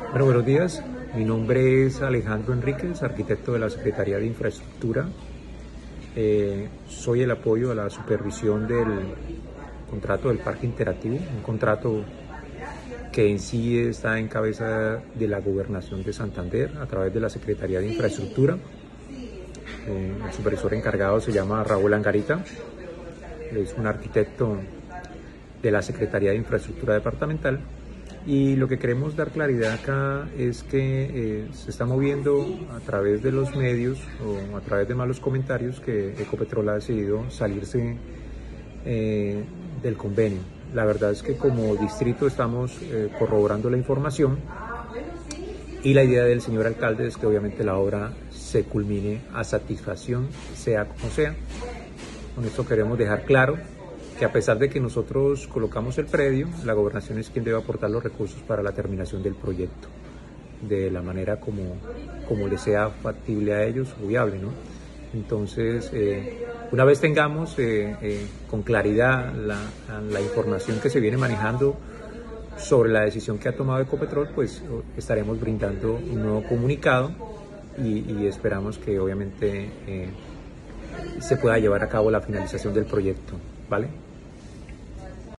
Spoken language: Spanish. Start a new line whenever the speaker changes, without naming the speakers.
Bueno, buenos días. Mi nombre es Alejandro Enríquez, arquitecto de la Secretaría de Infraestructura. Soy el apoyo a la supervisión del contrato del Parque Interactivo, un contrato que en sí está en cabeza de la Gobernación de Santander a través de la Secretaría de Infraestructura. El supervisor encargado se llama Raúl Angarita, es un arquitecto de la Secretaría de Infraestructura Departamental. Y lo que queremos dar claridad acá es que se está moviendo a través de los medios o a través de malos comentarios que Ecopetrol ha decidido salirse del convenio. La verdad es que como distrito estamos corroborando la información y la idea del señor alcalde es que obviamente la obra se culmine a satisfacción, sea como sea. Con esto queremos dejar claro que a pesar de que nosotros colocamos el predio, la gobernación es quien debe aportar los recursos para la terminación del proyecto, de la manera como les sea factible a ellos o viable, ¿no? Entonces, una vez tengamos con claridad la información que se viene manejando sobre la decisión que ha tomado Ecopetrol, pues estaremos brindando un nuevo comunicado y esperamos que obviamente se pueda llevar a cabo la finalización del proyecto, ¿vale?